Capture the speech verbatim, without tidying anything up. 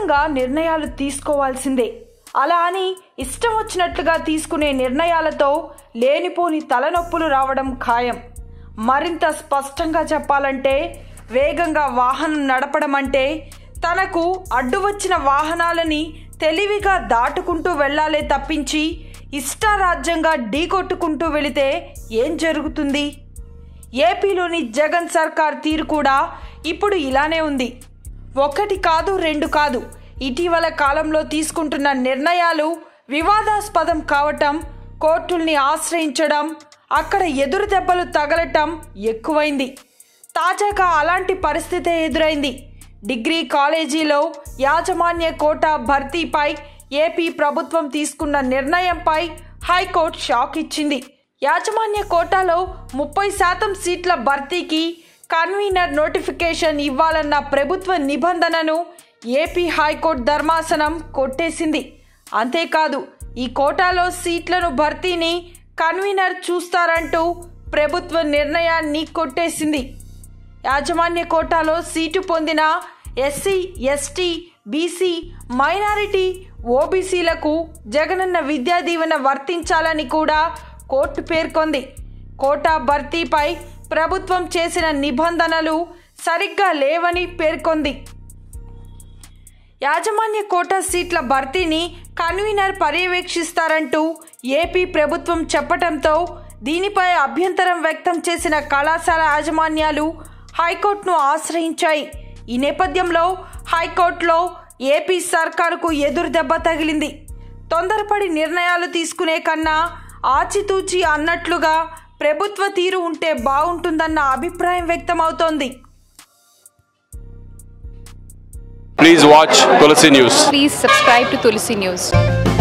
వేగంగా నిర్ణయాలు తీసుకోవాల్సిందే. అలా అని ఇష్టం వచ్చినట్లుగా తీసుకునే నిర్ణయాలతో లేనిపోని తలనొప్పులు రావడం ఖాయం. మరింత స్పష్టంగా చెప్పాలంటే వేగంగా వాహనం నడపడం అంటే తనకు అడ్డు వచ్చిన వాహనాలని తెలివిగా దాటుకుంటూ వెళ్లాలే తప్పించి ఇష్టారాజ్యంగా ఢీకొట్టుకుంటూ వెళితే ఏం జరుగుతుంది? ఏపీలోని జగన్ సర్కార్ తీరు కూడా ఇప్పుడు ఇలానే ఉంది. ఒకటి కాదు రెండు కాదు, ఇటీవల కాలంలో తీసుకుంటున్న నిర్ణయాలు వివాదాస్పదం కావటం, కోర్టుల్ని ఆశ్రయించడం, అక్కడ ఎదురు దెబ్బలు తగలటం ఎక్కువైంది. తాజాగా అలాంటి పరిస్థితే ఎదురైంది. డిగ్రీ కాలేజీలో యాజమాన్య కోటా భర్తీపై ఏపీ ప్రభుత్వం తీసుకున్న నిర్ణయంపై హైకోర్టు షాక్ ఇచ్చింది. యాజమాన్య కోటాలో ముప్పై శాతం సీట్ల భర్తీకి కన్వీనర్ నోటిఫికేషన్ ఇవ్వాలన్న ప్రభుత్వ నిబంధనను ఏపీ హైకోర్టు ధర్మాసనం కొట్టేసింది. అంతేకాదు ఈ కోటాలో సీట్లను భర్తీని కన్వీనర్ చూస్తారంటూ ప్రభుత్వ నిర్ణయాన్ని కొట్టేసింది. యాజమాన్య కోటాలో సీటు పొందిన ఎస్సీ, ఎస్టీ, బీసీ, మైనారిటీ, ఓబీసీలకు జగనన్న విద్యా దీవెన వర్తించాలని కూడా కోర్టు పేర్కొంది. కోటా భర్తీపై ప్రభుత్వం చేసిన నిబంధనలు సరిగ్గా లేవని పేర్కొంది. యాజమాన్య కోటా సీట్ల భర్తీని కన్వీనర్ పర్యవేక్షిస్తారంటూ ఏపీ ప్రభుత్వం చెప్పడంతో దీనిపై అభ్యంతరం వ్యక్తం చేసిన కళాశాల యాజమాన్యాలు హైకోర్టును ఆశ్రయించాయి. ఈ నేపథ్యంలో హైకోర్టులో ఏపీ సర్కారుకు ఎదురు దెబ్బ తగిలింది. తొందరపడి నిర్ణయాలు తీసుకునే కన్నా ఆచితూచి అన్నట్లుగా ప్రభుత్వ తీరు ఉంటే బాగుంటుందన్న అభిప్రాయం వ్యక్తమవుతోంది. Please watch Tulasi News. Please subscribe to Tulasi News.